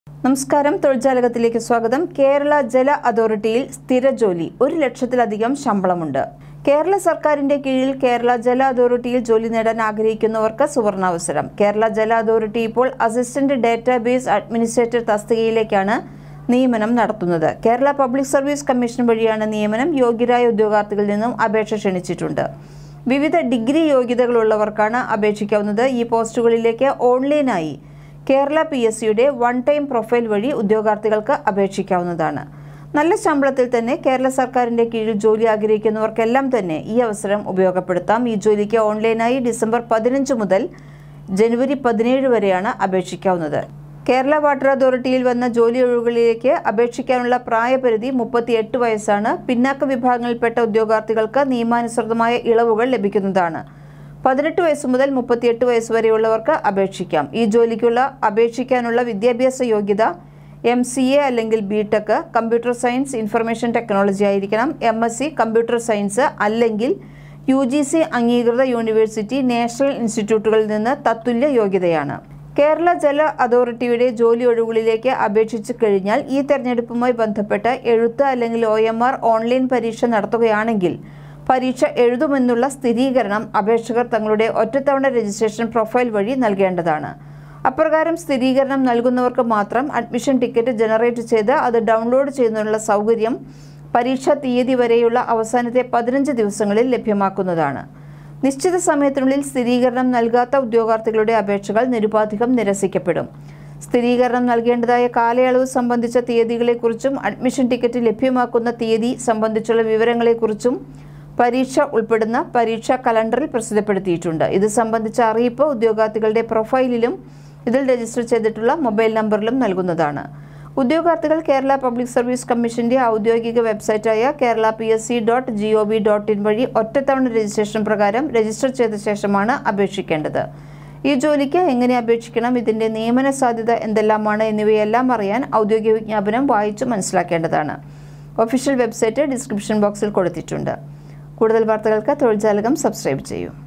നമസ്കാരം, തൊഴിൽജാലകത്തിലേക്ക് സ്വാഗതം. കേരള ജല അതോറിറ്റിയിൽ സ്ഥിര ജോലി, 1 ലക്ഷത്തിലധികം ശമ്പളമുണ്ട്. കേരള സർക്കാരിന്റെ കീഴിൽ കേരള ജല അതോറിറ്റിയിൽ ജോലി നേടാൻ ആഗ്രഹിക്കുന്നവർക്ക് സുവർണാവസരം. കേരള ജല അതോറിറ്റി ഇപ്പോൾ അസിസ്റ്റന്റ് ഡാറ്റാബേസ് അഡ്മിനിസ്ട്രേറ്റർ തസ്തികയിലേക്കാണ് നിയമനം നടത്തുന്നത്. കേരള പബ്ലിക് സർവീസ് കമ്മീഷൻ വഴിയാണ് നിയമനം. യോഗ്യരായ ഉദ്യോഗാർത്ഥികളിൽ നിന്നും അപേക്ഷ ക്ഷണിച്ചിട്ടുണ്ട്. വിവിധ ഡിഗ്രി യോഗ്യതകളുള്ളവർക്കാണ് അപേക്ഷിക്കാവുന്നത്. ഈ പോസ്റ്റുകളിലേക്ക് ഓൺലൈനായി കേരള PSCയുടെ വൺ ടൈം പ്രൊഫൈൽ വഴി ഉദ്യോഗാർത്ഥികൾക്ക് അപേക്ഷിക്കാവുന്നതാണ്. നല്ല ശമ്പളത്തിൽ തന്നെ കേരള സർക്കാരിന്റെ കീഴിൽ ജോലി ആഗ്രഹിക്കുന്നവർക്കെല്ലാം തന്നെ ഈ അവസരം ഉപയോഗപ്പെടുത്താം. ഈ ജോലിക്ക് ഓൺലൈനായി ഡിസംബർ 15 മുതൽ ജനുവരി 17 വരെയാണ് അപേക്ഷിക്കാവുന്നത്. കേരള വാട്ടർ അതോറിറ്റിയിൽ വന്ന ജോലി ഒഴിവുകളിലേക്ക് അപേക്ഷിക്കാനുള്ള പ്രായപരിധി 38 വയസ്സാണ്. പിന്നാക്ക വിഭാഗങ്ങളിൽപ്പെട്ട ഉദ്യോഗാർത്ഥികൾക്ക് നിയമാനുസൃതമായ ഇളവുകൾ ലഭിക്കുന്നതാണ്. 18 വയസ്സ് മുതൽ 38 വയസ്സ് വരെയുള്ളവർക്ക് അപേക്ഷിക്കാം. ഈ ജോലിക്കുള്ള അപേക്ഷിക്കാനുള്ള വിദ്യാഭ്യാസ യോഗ്യത MCA അല്ലെങ്കിൽ BTech, computer science information technology ആയിരിക്കണം. MSc കമ്പ്യൂട്ടർ സയൻസ് അല്ലെങ്കിൽ UGC അംഗീകൃത യൂണിവേഴ്സിറ്റി, നാഷണൽ ഇൻസ്റ്റിറ്റ്യൂട്ടുകളിൽ നിന്ന് തത്തുല്യ യോഗ്യതയാണ്. കേരള ജല അതോറിറ്റിയുടെ ജോലി ഒഴിവുകളിലേക്ക് അപേക്ഷിച്ചു കഴിഞ്ഞാൽ ഈ തെരഞ്ഞെടുപ്പുമായി ബന്ധപ്പെട്ട് എഴുത്ത് അല്ലെങ്കിൽ OMR ഓൺലൈൻ പരീക്ഷ നടത്തുകയാണെങ്കിൽ പരീക്ഷ എഴുതുമെന്നുള്ള സ്ഥിരീകരണം അപേക്ഷകർ തങ്ങളുടെ ഒറ്റത്തവണ രജിസ്ട്രേഷൻ പ്രൊഫൈൽ വഴി നൽകേണ്ടതാണ്. അപ്രകാരം സ്ഥിരീകരണം നൽകുന്നവർക്ക് മാത്രം അഡ്മിഷൻ ടിക്കറ്റ് ജനറേറ്റ് ചെയ്ത് അത് ഡൗൺലോഡ് ചെയ്യുന്നതിനുള്ള സൗകര്യം പരീക്ഷാ തീയതി വരെയുള്ള അവസാനത്തെ 15 ദിവസങ്ങളിൽ ലഭ്യമാക്കുന്നതാണ്. നിശ്ചിത സമയത്തിനുള്ളിൽ സ്ഥിരീകരണം നൽകാത്ത ഉദ്യോഗാർത്ഥികളുടെ അപേക്ഷകൾ നിരുപാധികം നിരസിക്കപ്പെടും. സ്ഥിരീകരണം നൽകേണ്ടതായ കാലയളവ് സംബന്ധിച്ച തീയതികളെക്കുറിച്ചും അഡ്മിഷൻ ടിക്കറ്റ് ലഭ്യമാക്കുന്ന തീയതി സംബന്ധിച്ചുള്ള വിവരങ്ങളെക്കുറിച്ചും പരീക്ഷ ഉൾപ്പെടുന്ന പരീക്ഷാ കലണ്ടറിൽ പ്രസിദ്ധപ്പെടുത്തിയിട്ടുണ്ട്. ഇത് സംബന്ധിച്ച അറിയിപ്പ് ഉദ്യോഗാർത്ഥികളുടെ പ്രൊഫൈലിലും ഇതിൽ രജിസ്റ്റർ ചെയ്തിട്ടുള്ള മൊബൈൽ നമ്പറിലും നൽകുന്നതാണ്. ഉദ്യോഗാർത്ഥികൾ കേരള പബ്ലിക് സർവീസ് കമ്മീഷന്റെ ഔദ്യോഗിക വെബ്സൈറ്റായ keralapsc.gov.in വഴി ഒറ്റത്തവണ രജിസ്ട്രേഷൻ പ്രകാരം രജിസ്റ്റർ ചെയ്ത ശേഷമാണ് അപേക്ഷിക്കേണ്ടത്. ഈ ജോലിക്ക് എങ്ങനെ അപേക്ഷിക്കണം, ഇതിന്റെ നിയമന സാധ്യത എന്തെല്ലാമാണ് എന്നിവയെല്ലാം അറിയാൻ ഔദ്യോഗിക വിജ്ഞാപനം വായിച്ചു മനസ്സിലാക്കേണ്ടതാണ്. ഒഫീഷ്യൽ വെബ്സൈറ്റ് ഡിസ്ക്രിപ്ഷൻ ബോക്സിൽ കൊടുത്തിട്ടുണ്ട്. കൂടുതൽ വാർത്തകൾക്ക് തൊഴിൽജാലകം സബ്സ്ക്രൈബ് ചെയ്യൂ.